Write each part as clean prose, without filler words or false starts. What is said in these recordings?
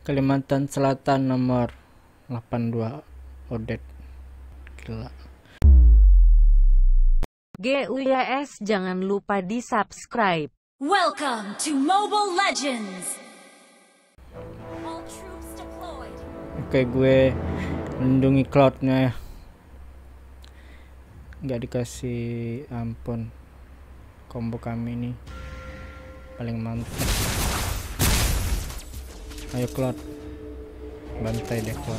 Kalimantan Selatan nomor 82 Odet. Gila. GUYS jangan lupa di subscribe. Welcome to Mobile Legends. All troops deployed. Oke, gue lindungi cloudnya ya. Nggak dikasih ampun. Combo kami ini paling mantap. Ayo cloud, bantai deh cloud.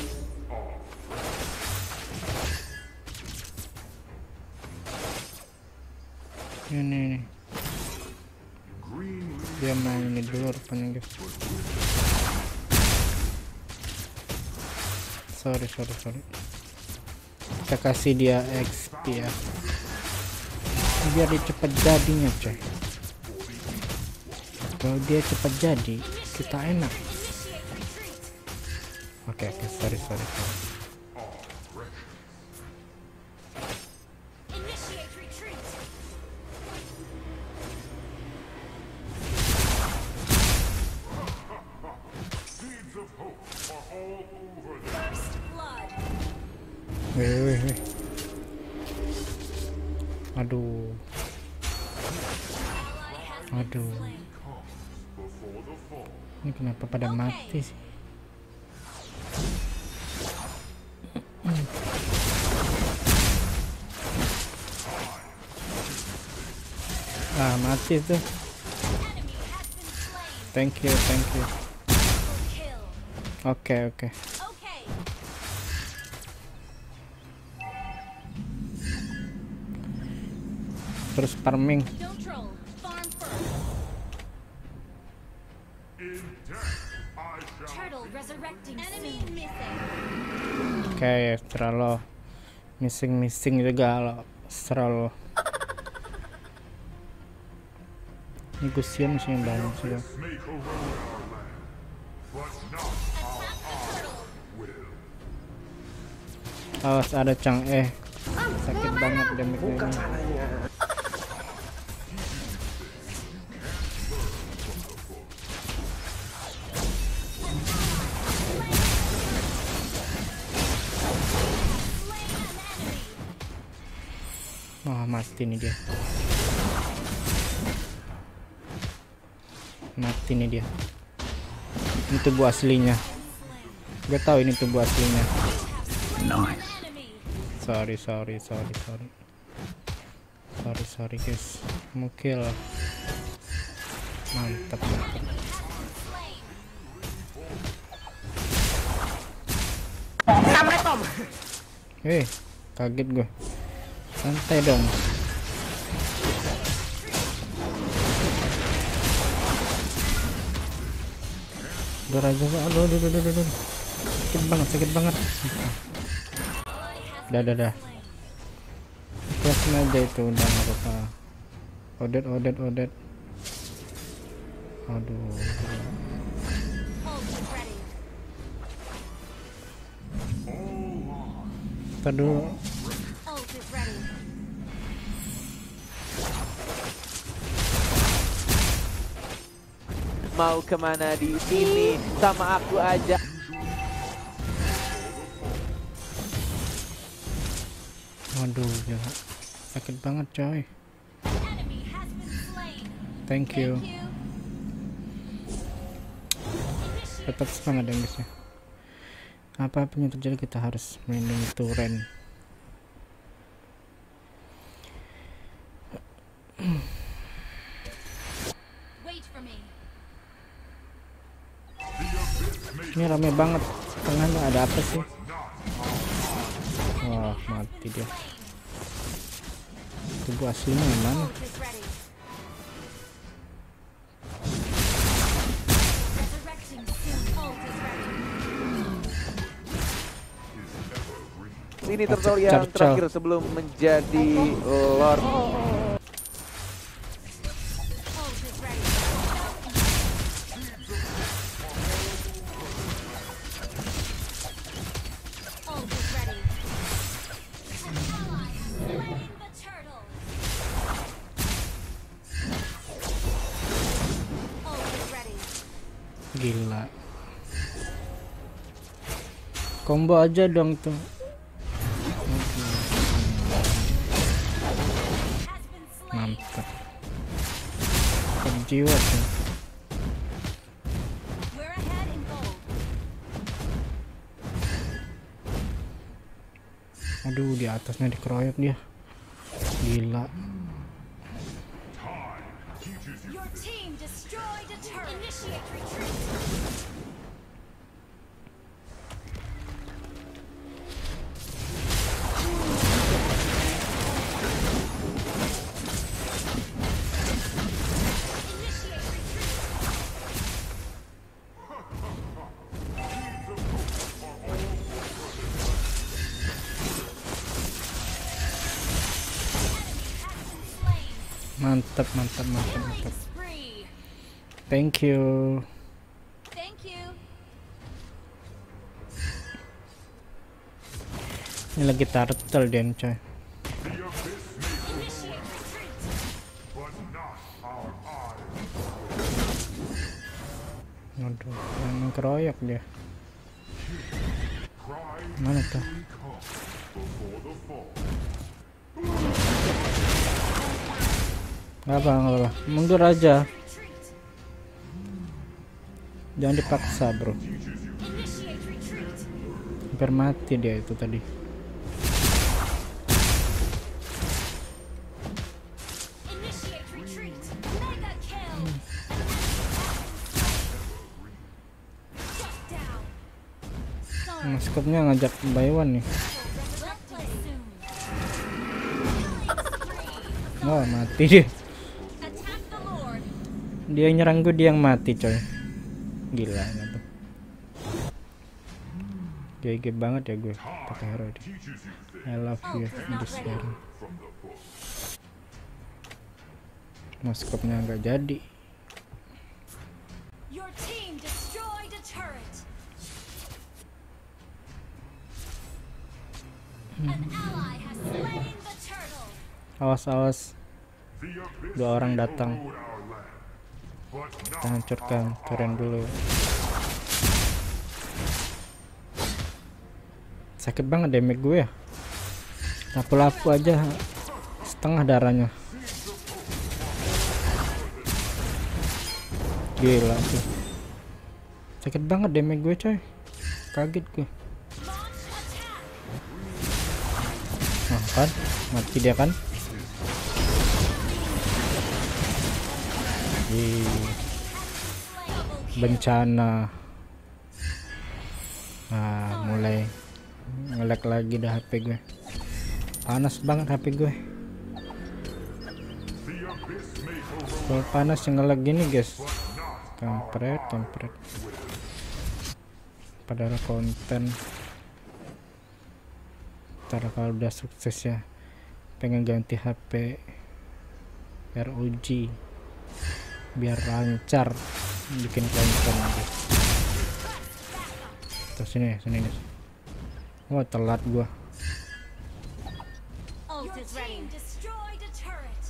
Ini dia main ini dulu rupanya guys. Sorry kita kasih dia XP ya, biar dia cepat jadinya coy. Kalau dia cepat jadi kita enak. Oke, sorry. Initiate retreat. First blood. Weh. Aduh. Ini kenapa pada mati sih? Mati tuh. Thank you. Oke. Okay. Terus farming. Neutral. Farm first. Turtle resurrecting. Enemy missing. Oke, terlalu missing juga lo. Terlalu. Ini Gusion sih yang banyak sih. Awas ada Chang sakit banget damage ini. Mati nih dia. Ini tubuh aslinya. Gue tahu ini tubuh aslinya. Nice. Sorry guys. Mukil. Mantap. Kaget gue. Santai dong. Udah raja, aduh. Sakit banget. Dah. Ikhlas aja itu, udah nggak apa-apa. Odet. Aduh. Aduh. Mau kemana di sini sama aku aja. Waduh, ya. Sakit banget coy. Thank you. Tetap semangat ya guys ya. Apapun yang terjadi kita harus melindungi Turen. Ini rame banget. Tengahnya ada apa sih? Wah, mati dia. Tubuh aslinya yang mana? Ini turtle yang terakhir sebelum menjadi Lord. Gila. Combo aja dong tuh. Mantap. Jiwa tuh. We're ahead in gold. Aduh, di atasnya dikeroyok dia. Gila. Your team destroyed a turret. Initiate retreat. Initiate retreat. Mantap, mantap, mantap, mantap. Spree. Thank you. Thank you. Ini lagi turtle den coy. Initiate retreat. Aduh, yang keroyok dia. Mana tuh? Nggak apa, mundur aja. Retreat. Jangan dipaksa bro. Initiate retreat. Hampir mati dia itu tadi. Initiate retreat. Mega kill. Shut down. Sorry. Maskotnya ngajak buy one nih. Resurrecting soon. Oh mati dia. Attack the Lord. Dia nyerang gue, dia yang mati coy. Gila tuh. GG banget ya gue pakai hero ini. I love you this hero. Maskotnya nggak jadi. Your team destroyed a turret. An ally has slain the turtle. Awas awas. Dua orang datang. Kita hancurkan turret dulu. Sakit banget damage gue ya. Lapu-lapu aja setengah darahnya. Gila tuh. Sakit banget damage gue coy. Kaget gue. Launch attack. Nah kan, mati dia kan. Bencana. Nah mulai nge-lag lagi dah HP gue. Panas banget HP gue. Kalau panas yang nge-lag gini guys. Kampret. Padahal konten. Ntar kalau udah sukses ya, pengen ganti HP ROG biar lancar bikin konten aja. Terus sini nih. Wah telat gua. Ult is ready. Destroyed a turret.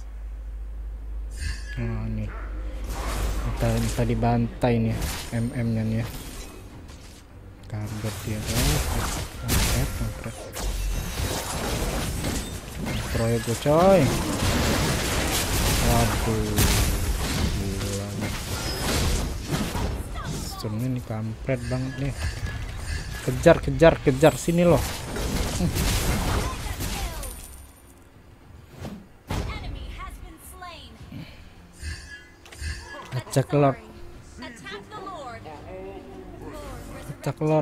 Nah nih, kita dibantai nih MM nya nih ya. Kabur dia guys. Kampret. Proyek gue coy. Waduh, gila nih. Stunnya nih kampret banget nih. Kejar sini loh. Enemy has been slain. Acak Lord. Attack the Lord. Acak Lord.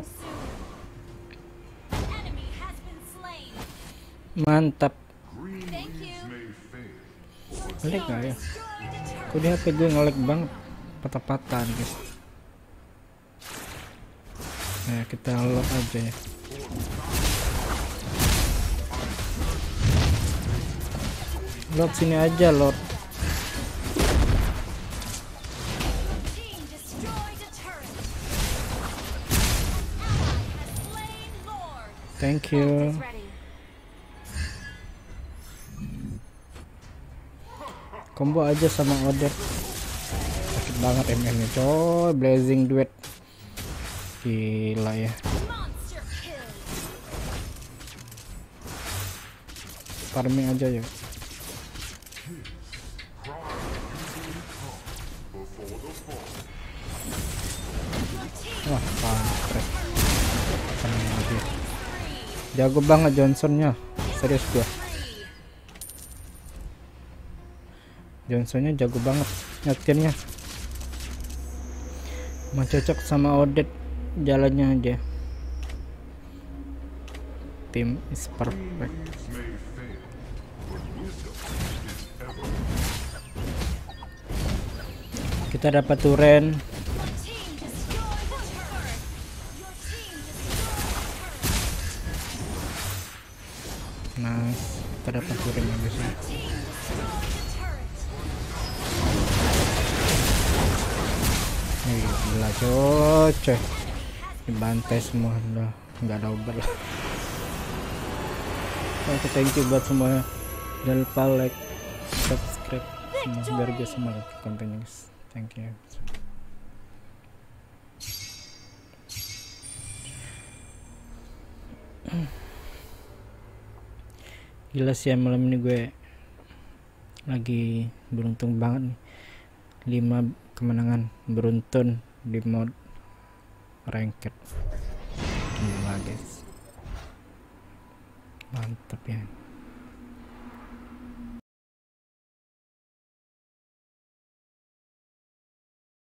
Enemy has been slain. Mantap. Thank you. Ngelag gak ya? Destroyed a turret. Kok di HP gue ngelag banget. Patah-patahan guys. Nah kita load aja ya. Load sini aja load. Team destroyed a turret. An ally has slain Lord. Thank you. Is ready. Combo aja sama Odette. Sakit banget MM nya coy. Blazing duet. Gila ya. Monster kill. Farming aja ya. Wah, kampret. Farming aja. Jago banget Johnsonnya. Serius gua. Johnsonnya jago banget nyetirnya. Mau cocok sama Odette jalannya aja. Tim is perfect. Kita dapat Turen. Your team destroyed the turret. Your team destroyed. Nice. Kita dapat Turen ya guys. Team destroyed the turret. Gila coy. Dibantai semua udah nggak ada obat lah. Oke, thank you buat semua. Jangan lupa like, subscribe semua biar gue semangat kontennya guys. Thank you. Gila sih ya, malam ini gue lagi beruntung banget nih. 5 kemenangan beruntun di mod ranked. Gila guys, mantap ya.